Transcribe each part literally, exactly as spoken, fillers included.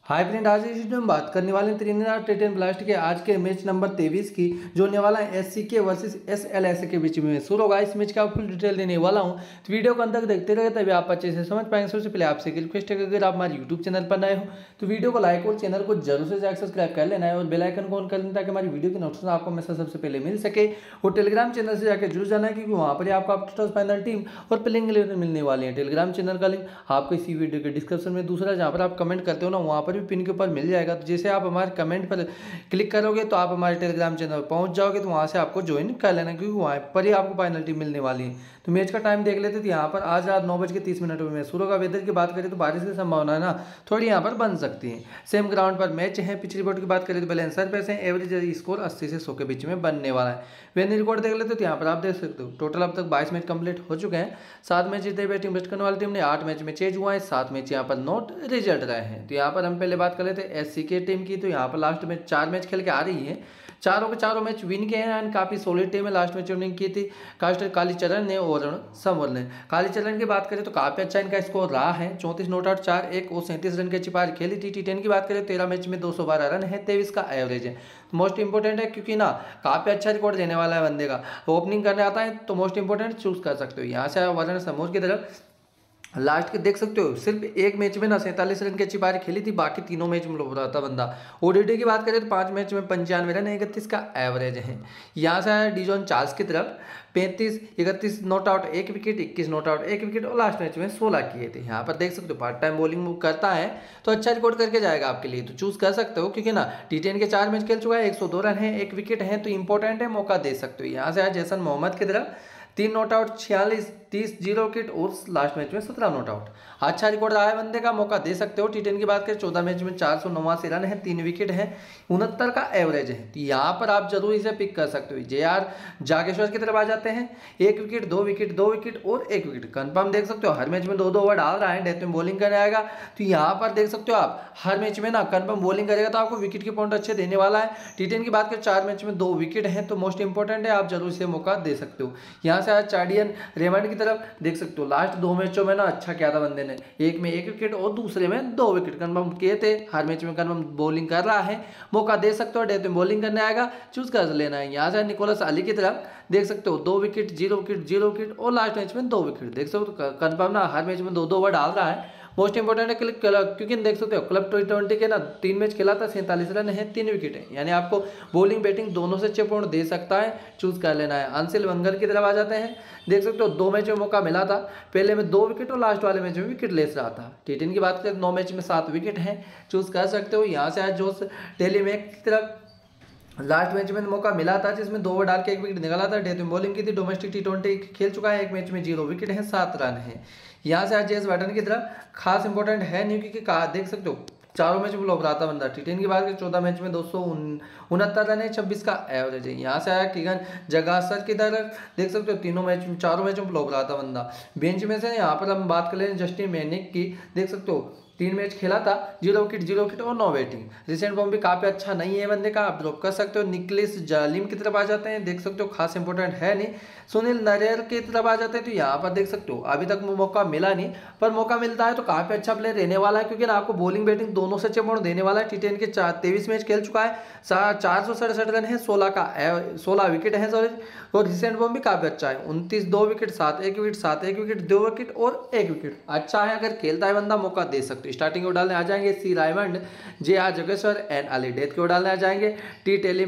Hi friend, आज इस video में बात करने वाले हैं त्रिनिदाद टाइटन ब्लास्ट के आज के मैच नंबर तेईस की, जो होने वाला है एससीके वर्सेस एसएलएसए के बीच में शुरू होगा। इस मैच का फुल डिटेल देने वाला हूं, तो वीडियो को अंत तक देखते रहे तभी आप अच्छे से समझ पाएंगे। सबसे पहले आपसे एक रिक्वेस्ट है कि अगर आप हमारे यूट्यूब चैनल पर नए हो तो वीडियो को लाइक और चैनल को जरूर से जाकर सब्सक्राइब कर लेना है और बेल आइकन को ऑन कर लेना ताकि हमारी वीडियो की नोटिफिकेशन आपको हमेशा सबसे पहले मिल सके। और टेलीग्राम चैनल से जाकर जुड़ जाना है क्योंकि वहाँ पर आपको आपको फाइनल टीम और प्लेइंग इलेवन मिलने वाली है। टेलीग्राम चैनल का लिंक आपको इसी वीडियो के डिस्क्रिप्शन में, दूसरा जहाँ पर आप कमेंट करते हो ना वहाँ पर भी पिन के ऊपर मिल जाएगा। तो जैसे आप हमारे कमेंट पर क्लिक करोगे तो आप हमारे टेलीग्राम चैनल पर पहुंच जाओगे, तो वहां से आपको ज्वाइन कर लेना क्योंकि वहां पर ही आपको फाइनल टीम मिलने वाली है। तो मैच का टाइम देख लेते, तो यहाँ पर आज रात नौ बज के तीस मिनट में मैच शुरू होगा। वेदर की बात करें तो बारिश की संभावना है ना थोड़ी यहाँ पर बन सकती है। सेम ग्राउंड पर मैच है। पिच रिपोर्ट की बात करें तो बैलेंसर पे से एवरेज स्कोर अस्सी से सौ के बीच में बनने वाला है। वेन्यू रिकॉर्ड देख लेते तो यहाँ पर आप देख सकते हो टोटल अब तक बाईस मैच कंप्लीट हो चुके हैं। सात मैच जीते बैटिंग बेस्ट करने वाली टीम ने, आठ मैच में चेंज हुआ है, सात मैच यहाँ पर नोट रिजल्ट रहे हैं। तो यहाँ पर हम पहले बात कर लेते हैं एससी के टीम की। तो यहाँ पर लास्ट में चार मैच खेल के आ रही है, चारों के चारों मैच विन किए हैं एंड काफी सॉलिड टीम है। लास्ट मैच विनिंग की थी कास्टर कालीचरण ने और समर ने। कालीचरण की बात करें तो काफी अच्छा इनका स्कोर रहा है, चौंतीस नॉट आउट, चार एक और सैंतीस रन की अच्छी पारी खेली थी। टी टेन की बात करें तेरह मैच में दो सौ बारह रन है, तेईस का एवरेज है। मोस्ट इंपोर्टेंट है क्योंकि ना काफी अच्छा रिकॉर्ड देने वाला है बंदे का। ओपनिंग करने आता है तो मोस्ट इंपोर्टेंट चूज कर सकते हो। यहाँ से वरुण समूह की तरफ लास्ट के देख सकते हो सिर्फ एक मैच में ना सैंतालीस रन की अच्छी पारी खेली थी, बाकी तीनों मैच में रहा था बंदा। ओडीटी की बात करें तो पांच मैच में पंचानवे रन, इकतीस का एवरेज है। यहाँ से आया डिजॉन चार्ल्स की तरफ पैंतीस इकतीस नॉट आउट, एक विकेट, इक्कीस नॉट आउट, एक विकेट और लास्ट मैच में सोलह किए थे। यहाँ पर देख सकते हो पार्ट टाइम बॉलिंग मूव करता है तो अच्छा रिकॉर्ड करके जाएगा आपके लिए, तो चूज कर सकते हो क्योंकि ना टी टेन के चार मैच खेल चुका है, एक सौ दो रन है, एक विकेट है, तो इंपॉर्टेंट है, मौका दे सकते हो। यहाँ से आया जैसन मोहम्मद की तरफ तीन नॉट आउट, छियालीस, तीस, जीरो विकेट और लास्ट मैच में सत्रह नॉट आउट। अच्छा रिकॉर्ड रहा है बंदे का, मौका दे सकते हो। टी टेन की बात करें चौदह मैच में चार सौ नवासी रन है, तीन विकेट है, उनहत्तर का एवरेज है। तो यहाँ पर आप जरूर इसे पिक कर सकते हो। जे आर जागेश्वर की तरफ आ जाते हैं, एक विकेट, दो विकेट, दो विकेट और एक विकेट कंफर्म देख सकते हो। हर मैच में दो दो ओवर डाल रहा है, डेथ में बॉलिंग करने आएगा तो यहाँ पर देख सकते हो आप हर मैच में ना कंफर्म बॉलिंग करेगा तो आपको विकेट के पॉइंट अच्छे देने वाला है। टी टेन की बात करें चार मैच में दो विकेट है, तो मोस्ट इंपॉर्टेंट है, आप जरूर इसे मौका दे सकते हो। यहाँ से आज चार्डियन रेमंड की तरफ देख सकते हो लास्ट दो मैचों में ना अच्छा किया था बंदे ने, एक में एक विकेट और दूसरे में दो विकेट कंफर्म किए थे। हर मैच में कंफर्म बॉलिंग कर रहा है, मौका दे सकते हो। डेथ में बॉलिंग करने आएगा, चूज कर लेना है। यहाँ से निकोलस अली की तरफ देख सकते हो दो wicket, zero wicket, zero wicket और लास्ट मैच में दो विकेट देख सकते हो। कंफर्म ना हर मैच में दो दो ओवर डाल रहा है, मोस्ट इंपोर्टेंट है क्योंकि देख सकते हो क्लब टी ट्वेंटी के ना तीन मैच खेला था, सैंतालीस रन है, तीन विकेट है, यानी आपको बॉलिंग बैटिंग दोनों से अच्छे पॉइंट दे सकता है, चूज कर लेना है। अंसिल वंगल की तरफ आ जाते हैं, देख सकते हो दो मैच में मौका मिला था, पहले में दो विकेट और लास्ट वाले मैच में विकेट लेस रहा था। टी टेन की बात करें नौ मैच में सात विकेट है, चूज कर सकते हो। यहाँ से आज जोस टेलीमैक की तरफ लास्ट मैच में मौका मिला था जिसमें दो ओवर डाल के एक विकेट निकाला था, डेथ में बॉलिंग की थी। डोमेस्टिक टी ट्वेंटी खेल चुका है, एक मैच में जीरो विकेट है, सात रन है। यहाँ से आज जेस बटन की तरफ खास इंपॉर्टेंट है नहीं क्योंकि देख सकते हो चारों मैच में लॉब रहा था बंदा। टी टेन की बात करें चौदह मैच में दो सौ उनहत्तर रन है, छब्बीस का एवरेज है। यहाँ से आया किगन जगासर की तरफ देख सकते हो तीनों मैच में चारों मैचों में लॉब रहा था बंदा। बेंच में से यहाँ पर हम बात कर ले जस्टिन मैनिक की, देख सकते हो तीन मैच खेला था, जीरो विकेट, जीरो विकेट और नौ बैटिंग। रिसेंट फॉर्म भी काफी अच्छा नहीं है बंदे का, आप ड्रॉप कर सकते हो। निकलिस जालिम की तरफ आ जाते हैं, देख सकते हो खास इंपॉर्टेंट है नहीं। सुनील नरेर की तरफ आ जाते हैं, तो यहाँ पर देख सकते हो अभी तक मौका मिला नहीं, पर मौका मिलता है तो काफी अच्छा प्लेयर रहने वाला है क्योंकि आपको बॉलिंग बैटिंग दोनों से अच्छे पॉइंट देने वाला है। टी टेन के तेईस मैच खेल चुका है, चार सौ सड़सठ रन है, सोलह का सोलह विकेट है सॉरी, और रिसेंट फॉर्म भी काफी अच्छा है, उनतीस, दो विकेट, सात एक विकेट, सात एक विकेट, दो विकेट और एक विकेट अच्छा है। अगर खेलता है बंदा मौका दे सकते हो। स्टार्टिंग को डालने आ जाएंगे C Raymond, J R Jageshwar and Ali. Death को डालने आ जाएंगे टी टेली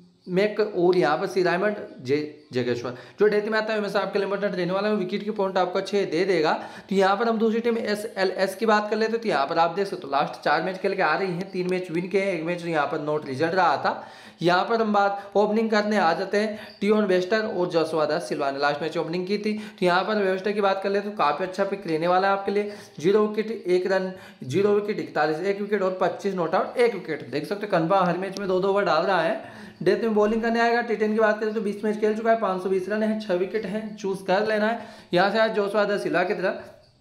मैक और यहाँ पर सी रायमंड, जे जगेश्वर। जो डेथ में आता है हमेशा आपके लिए इंपॉर्टेंट रहने वाला है, विकेट की पॉइंट आपको अच्छे दे देगा। तो यहाँ पर हम दूसरी टीम एस एल एस की बात कर लेते हैं, तो यहाँ पर आप देख सकते हो लास्ट चार मैच खेल के आ रही है, तीन मैच विन के हैं, एक मैच यहाँ पर नॉट रिजल्ट रहा था। यहाँ पर हम बात ओपनिंग करने आ जाते हैं टियोन वेस्टर और जोशुआ दा सिल्वा ने लास्ट मैच ओपनिंग की थी। तो यहाँ पर वेस्टर की बात कर ले तो काफी अच्छा पिक रहने वाला है आपके लिए, जीरो विकेट, एक रन, जीरो विकेट, इकतालीस, एक विकेट और पच्चीस नॉट आउट, एक विकेट देख सकते हो। कन्फर्म हर मैच में दो दो ओवर डाल रहा है, डेथ में बॉलिंग करने आएगा। टी टेन की बात करें तो बीस मैच खेल चुका है, पाँच सौ बीस रन है, छह विकेट है, चूज कर लेना है। यहाँ से आज जोशुआ दा सिल्वा की तरफ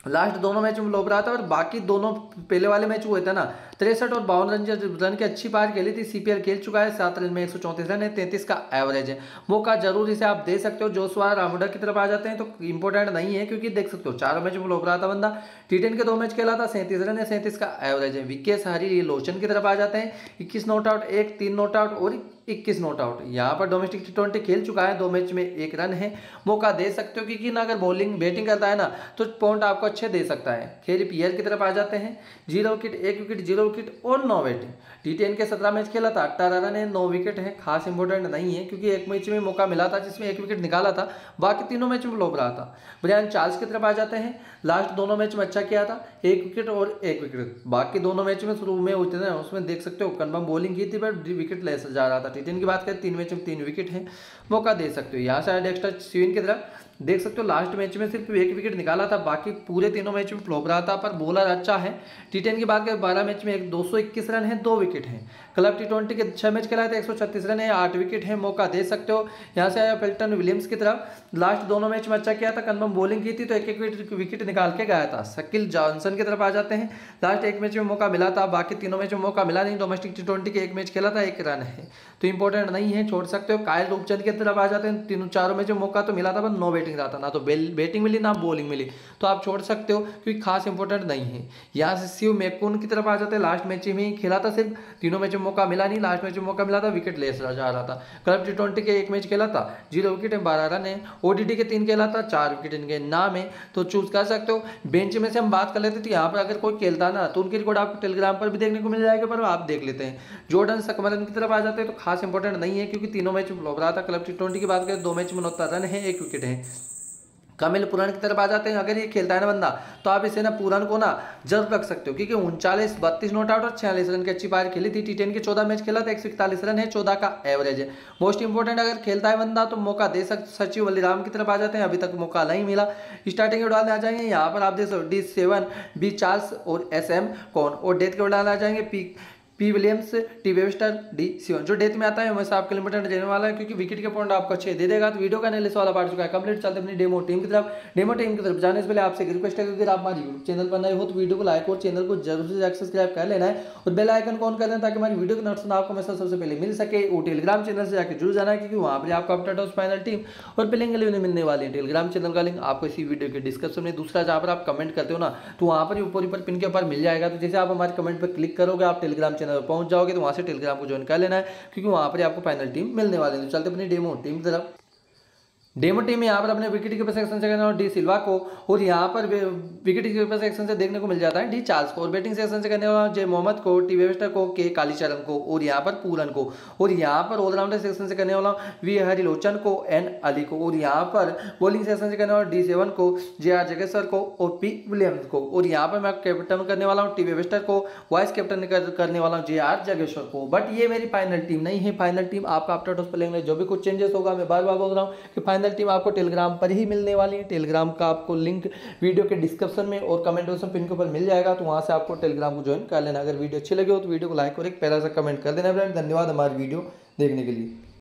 लास्ट दोनों मैच में लोब रहा था और बाकी दोनों पहले वाले मैच हुए थे ना तिरसठ और बावन रन रन की अच्छी पार खेली थी। सीपीएल खेल चुका है, सात रन में एक सौ चौंतीस रन है, तैंतीस का एवरेज है। मौका जरूर इसे आप दे सकते हो। जोसवा रामुडा की तरफ आ जाते हैं तो इंपॉर्टेंट नहीं है क्योंकि देख सकते हो चारों मैच में लोब रहा था बंदा। टी टेन के दो मैच खेला था, सैंतीस रन है, सैंतीस का एवरेज है। विकेश हरी लोशन की तरफ आ जाते हैं, इक्कीस नॉट आउट, एक तीन नॉट आउट और इक्कीस नॉट आउट। यहाँ पर डोमेस्टिक टी ट्वेंटी खेल चुका है, दो मैच में एक रन है। मौका दे सकते हो क्योंकि ना अगर बॉलिंग बैटिंग करता है ना तो पॉइंट आपको अच्छे दे सकता है। खेल पीएल की तरफ आ जाते हैं, जीरो विकेट, एक विकेट, जीरो विकेट और नौ विकेट। टी टेन के सत्रह मैच खेला था, अट्ठारह रन है, नौ विकेट है। खास इंपॉर्टेंट नहीं है क्योंकि एक मैच में मौका मिला था जिसमें एक विकेट निकाला था, बाकी तीनों मैच में लोब रहा था। ब्रायन चार्ल्स की तरफ आ जाते हैं, लास्ट दोनों मैच में अच्छा किया था, एक विकेट और एक विकेट। बाकी दोनों मैच में शुरू में होते थे उसमें देख सकते हो कन्फर्म बॉलिंग की थी पर विकेट ले जा रहा था। टी टेन की बात करें तीन मैच में तीन विकेट है, मौका दे सकते हो। यहाँ से डेक्स्टर स्विन की तरफ देख सकते हो लास्ट मैच में सिर्फ एक विकेट निकाला था, बाकी पूरे तीनों मैच में फ्लॉप रहा था पर बॉलर अच्छा है। टी टेन की बात करें बारह मैच में एक दो सौ इक्कीस रन है, दो विकेट है। क्लब टी ट्वेंटी के छह मैच खेला था, एक सौ छत्तीस रन है, आठ विकेट है, मौका दे सकते हो। यहाँ से आया पेल्टन विलियम्स की तरफ, लास्ट दोनों मैच में अच्छा किया था, कन्फर्म बॉलिंग की थी तो एक एक विकेट निकाल के गया था। शकील जॉनसन की तरफ आ जाते हैं, लास्ट एक मैच में मौका मिला था, बाकी तीनों मैच में मौका मिला नहीं। डोमेस्टिक टी ट्वेंटी के एक मैच खेला था, एक रन है तो इंपॉर्टेंट नहीं है, छोड़ सकते हो। कायल रूपचंद की तरफ आ जाते हैं, तीनों चारों मैच में मौका तो मिला था पर नो बैटिंग रहा था, ना तो बैटिंग मिली ना बॉलिंग मिली, तो आप छोड़ सकते हो क्योंकि खास इंपॉर्टेंट नहीं है। यहाँ से शिव मैकून की तरफ आ जाते हैं, लास्ट मैच में ही खेला था, सिर्फ तीनों मैच में मौका मिला नहीं, लास्ट मैच में मौका मिला था, विकेट ले जा रहा था। क्लब टी ट्वेंटी के एक मैच खेला था, जीरो विकेट है, बारह रन है। ओडीटी के तीन खेला था, चार विकेट इनके नाम है, तो चूज कर सकते हो। बेंच में से हम बात कर लेते थे, यहाँ पर अगर कोई खेलता ना तो उनकी रिकॉर्ड आपको टेलीग्राम पर भी देखने को मिल जाएगा, पर आप देख लेते हैं। जॉर्डन सकमरन की तरफ आ जाते हैं तो खास इंपॉर्टेंट नहीं है क्योंकि तीनों मैच में फ्लॉप रहा था। क्लब टी ट्वेंटी की बात करें दो मैच में उनहत्तर रन है, एक विकेट है। कमिल पुरान की तरफ आ जाते हैं, अगर ये खेलता है ना बंदा तो आप इसे ना पुरान को ना जरूर रख सकते हो क्योंकि उनचालीस बत्तीस नॉट आउट और छियालीस रन की अच्छी पार खेली थी। टी टेन के चौदह मैच खेला था, एक सौ इकतालीस रन है, चौदह का एवरेज है। मोस्ट इंपॉर्टेंट अगर खेलता है बंदा तो मौका दे सकते। सचिव बलिराम की तरफ आ जाते हैं, अभी तक मौका नहीं मिला, स्टार्टिंग के उड़ाने आ जाएंगे। यहाँ पर आप देख सकते डी सेवन, बी चार्ल्स और एस एम कौन और डेथ के उड़ाने आ जाएंगे। P P Williams, T Webster, D सीवन। जो डेथ में आता है हमेशा आपके लिमिटेड देने वाला है क्योंकि विकेट के पॉइंट आपको अच्छे दे देगा। तो वीडियो का एनालिसिस वाला पार्ट चुका है कंप्लीट। चलते अपनी डेमो टीम की तरफ। डेमो टीम की तरफ जाने से पहले आपसे रिक्वेस्ट है कि अगर आप हमारे यूट्यूब चैनल पर नए हो तो वीडियो को लाइक और चैनल को जरूर से सब्सक्राइब कर लेना है और बेल आइकन को ऑन कर देना ताकि हमारी वीडियो की नोटिफिकेशन आपको हमेशा सबसे पहले मिल सके। और टेलीग्राम चैनल से जाकर जुड़ जाना है क्योंकि वहाँ पर आपको अपडेट हो फाइनल टीम और प्लेइंग इलेवन मिलने वाली है। टेलीग्राम चैनल का लिंक आपको इसी वीडियो के डिस्क्रिप्शन में, दूसरा जहाँ पर आप कमेंट करते हो ना तो वहाँ पर ऊपर ऊपर पिन के ऊपर मिल जाएगा। तो जैसे आप हमारे कमेंट पर क्लिक करोगे आप टेलीग्राम चैनल पर पहुंच जाओगे, तो वहाँ से टेलीग्राम को ज्वाइन कर लेना है क्योंकि वहां पर आपको फाइनल टीम मिलने वाली है। तो चलते अपनी डेमो टीम की तरफ। डेमो टीम में यहाँ पर अपने विकेट कीपर सेक्शन से करने वाला डी सिल्वा को और यहाँ पर विकेट कीपर सेक्शन से देखने को मिल जाता है डी चार्ल्स को और बैटिंग सेक्शन से करने वाला जे मोहम्मद को, टी वेबस्टर को, के कालीचरण को और यहाँ पर पूरन को और यहाँ पर ऑलराउंडर सेक्शन से करने वाला वी हरिलोचन को, एन अली को और यहाँ पर बॉलिंग सेक्शन से करने वाला डी सेवन को, जे आर जगेश्वर को और पी विलियम्स को और यहाँ पर मैं कैप्टन करने वाला हूँ टी वेबस्टर को, वाइस कैप्टन करने वाला हूँ जे आर जगेश्वर को। बट ये मेरी फाइनल टीम नहीं है। फाइनल टीम आपका आफ्टर टॉस प्लेइंग जो भी कुछ चेंजेस होगा मैं बार बार बोल रहा हूँ कि फाइनल टीम आपको टेलीग्राम पर ही मिलने वाली है। टेलीग्राम का आपको लिंक वीडियो के डिस्क्रिप्शन में और कमेंट बॉक्स में पिन के ऊपर मिल जाएगा, तो वहां से आपको टेलीग्राम को ज्वाइन कर लेना। अगर वीडियो अच्छी लगे हो तो वीडियो को लाइक और एक प्यारा सा कमेंट कर देना फ्रेंड। धन्यवाद हमारी वीडियो देखने के लिए।